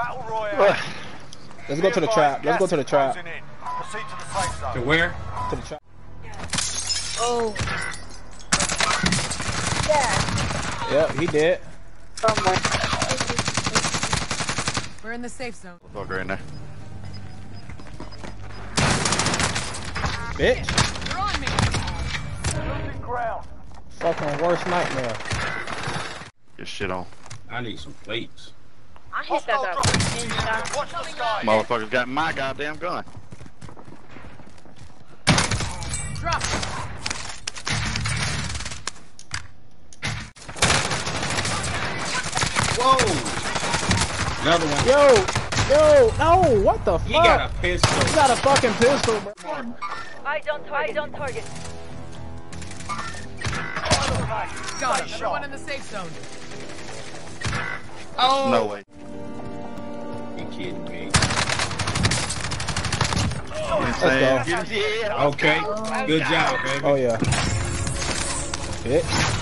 Battle Royale. Let's go to the trap. Let's go to the trap. Proceed to the safe zone. To where? To the trap. Oh. Yeah. Yep, he did. We're in the safe zone. Fucker in there. Bitch. You're on me. Losing ground. Fucking worst nightmare. Get shit on. I need some plates. I hit that up. Watch the sky. Motherfuckers got my goddamn gun. Drop. Whoa! Another one. Yo, no, what the fuck? He got a pistol. He got a fucking pistol, bro. I don't target. Got him. Everyone in the safe zone. Oh! No way. You kidding me? Let's go. Yeah. Okay. Good job, baby. Oh yeah. Bitch.